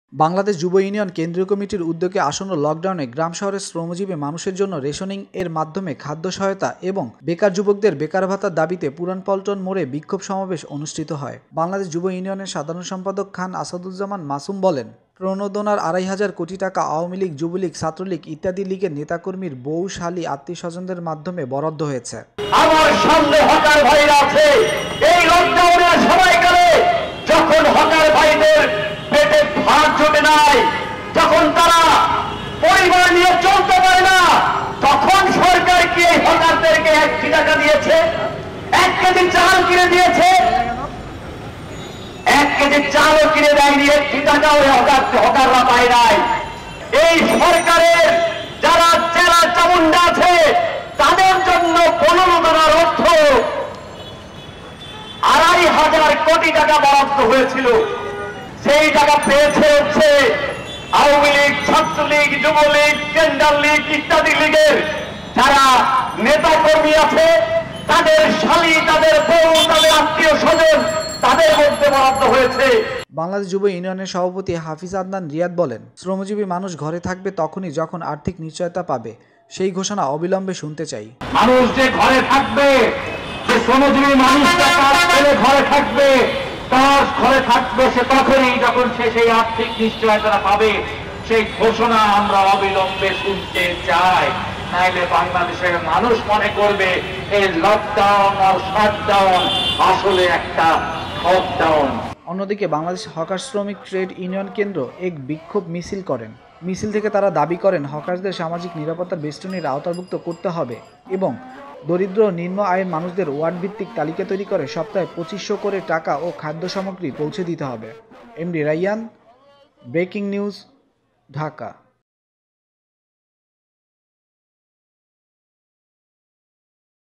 বাংলাদেশ যুব ইউনিয়ন কেন্দ্রীয় কমিটির উদ্যোগে আসন্ন লকডাউনে গ্রাম শহরের শ্রমজীবী মানুষের জন্য রেশনিং এর মাধ্যমে খাদ্য সহায়তা এবং বেকার যুবকদের বেকার ভাতার দাবিতে পুরানপল্টন মোড়ে বিক্ষোভ সমাবেশ অনুষ্ঠিত হয়। বাংলাদেশ যুব ইউনিয়নের সাধারণ সম্পাদক খান আসাদুজ্জামান মাসুম বলেন, প্রণোদনার ২৫০০ কোটি টাকা আওয়ামী লীগ, যুবলীগ, ছাত্রলীগ ইত্যাদি লীগের নেতাকর্মীর বউ, শালী, আত্মীয়স্বজনদের মাধ্যমে বরাদ্দ হয়েছে। আমার সামনে হকার ভাইরা আছে, এই লকডাউনের সময়কালে যখন হকার ভাইদের পেটে ভাত জোটে নাই, যখন তারা পরিবার নিয়ে চলতে পারে না, তখন সরকার কি এই হকারদেরকে 1 টাকা দিয়েছে? 1 কেজি চাল কিনে দিয়েছে? 1 কেজি চালও কিনে দেয়নি, 1 টাকাও হকাররা পায় নাই। এই সরকারের যারা জেলা চামুন্ডা আছে তাদের জন্য প্রণোদনার অর্থ ২৫০০ কোটি টাকা বরাদ্দ হয়েছিল। সেই টাকা পেয়েছে হচ্ছে আওয়ামী লীগ, ছাত্রলীগ, যুবলীগ, টেন্ডার লীগ ইত্যাদি লীগের যারা নেতা কর্মী আছে, তাদের শালী, তাদের বউ, তাদের আত্মীয় স্বজন, তাদের মধ্যে বরাদ্দ হয়েছে। বাংলাদেশ যুব ইউনিয়নের সভাপতি হাফিজ আদনান রিয়াদ বলেন, শ্রমজীবী মানুষ ঘরে থাকবে তখনই যখন আর্থিক নিশ্চয়তা পাবে। সেই ঘোষণা অবিলম্বে শুনতে চাই। মানুষ যে ঘরে থাকবে, যে শ্রমজীবী মানুষটা কাজ করে ঘরে থাকবে, তার ঘরে থাকবে সে তখনই যখন সে সেই আর্থিক নিশ্চয়তা পাবে। সেই ঘোষণা আমরা অবিলম্বে শুনতে চাই, নাইলে বাংলাদেশের মানুষ মনে করবে এই লকডাউন আর শাটডাউন আসলে একটা লকডাউন। অন্যদিকে বাংলাদেশ হকার শ্রমিক ট্রেড ইউনিয়ন কেন্দ্র এক বিক্ষোভ মিছিল করেন। মিছিল থেকে তারা দাবি করেন, হকারদের সামাজিক নিরাপত্তার বেষ্টনীর আওতাভুক্ত করতে হবে এবং দরিদ্র ও নিম্ন আয়ের মানুষদের ওয়ার্ড ভিত্তিক তালিকা তৈরি করে সপ্তাহে ২৫০০ করে টাকা ও খাদ্য সামগ্রী পৌঁছে দিতে হবে। MD Raiyan, breaking news, Dhaka.